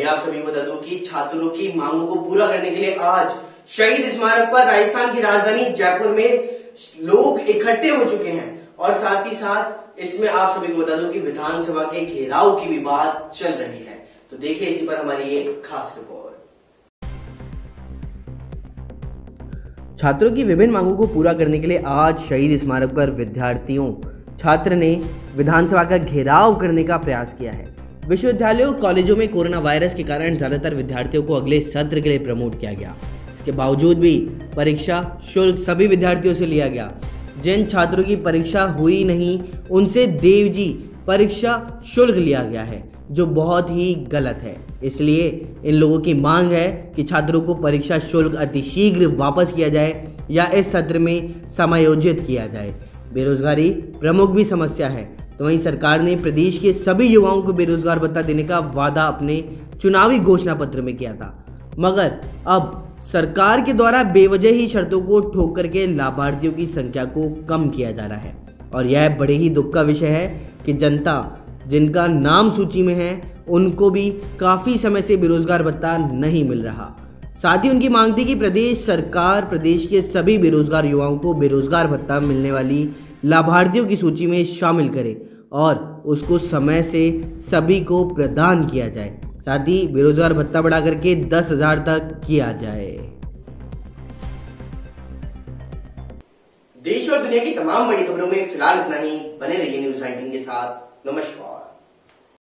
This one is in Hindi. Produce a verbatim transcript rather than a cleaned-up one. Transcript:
आप सभी को बता दूं कि छात्रों की मांगों को पूरा करने के लिए आज शहीद स्मारक पर राजस्थान की राजधानी जयपुर में लोग इकट्ठे हो चुके हैं और साथ ही साथ इसमें आप सभी को बता दूं कि विधानसभा के घेराव की भी बात चल रही है। तो देखिए इसी पर हमारी ये खास रिपोर्ट। छात्रों की विभिन्न मांगों को पूरा करने के लिए आज शहीद स्मारक पर विद्यार्थियों छात्र ने विधानसभा का घेराव करने का प्रयास किया है। विश्वविद्यालयों कॉलेजों में कोरोना वायरस के कारण ज्यादातर विद्यार्थियों को अगले सत्र के लिए प्रमोट किया गया। इसके बावजूद भी परीक्षा शुल्क सभी विद्यार्थियों से लिया गया। जिन छात्रों की परीक्षा हुई नहीं उनसे देवजी परीक्षा शुल्क लिया गया है, जो बहुत ही गलत है। इसलिए इन लोगों की मांग है कि छात्रों को परीक्षा शुल्क अतिशीघ्र वापस किया जाए या इस सत्र में समायोजित किया जाए। बेरोजगारी प्रमुख भी समस्या है, तो वहीं सरकार ने प्रदेश के सभी युवाओं को बेरोजगार भत्ता देने का वादा अपने चुनावी घोषणा पत्र में किया था, मगर अब सरकार के द्वारा बेवजह ही शर्तों को ठोक करके लाभार्थियों की संख्या को कम किया जा रहा है। और यह बड़े ही दुख का विषय है कि जनता जिनका नाम सूची में है उनको भी काफ़ी समय से बेरोजगार भत्ता नहीं मिल रहा। साथ ही उनकी मांग थी कि प्रदेश सरकार प्रदेश के सभी बेरोजगार युवाओं को बेरोजगार भत्ता मिलने वाली लाभार्थियों की सूची में शामिल करे और उसको समय से सभी को प्रदान किया जाए। साथ ही बेरोजगार भत्ता बढ़ा करके दस हजार तक किया जाए। देश और दुनिया की तमाम बड़ी खबरों में फिलहाल इतना ही। बने रहिए न्यूज़ नाइनटीन के साथ। नमस्कार।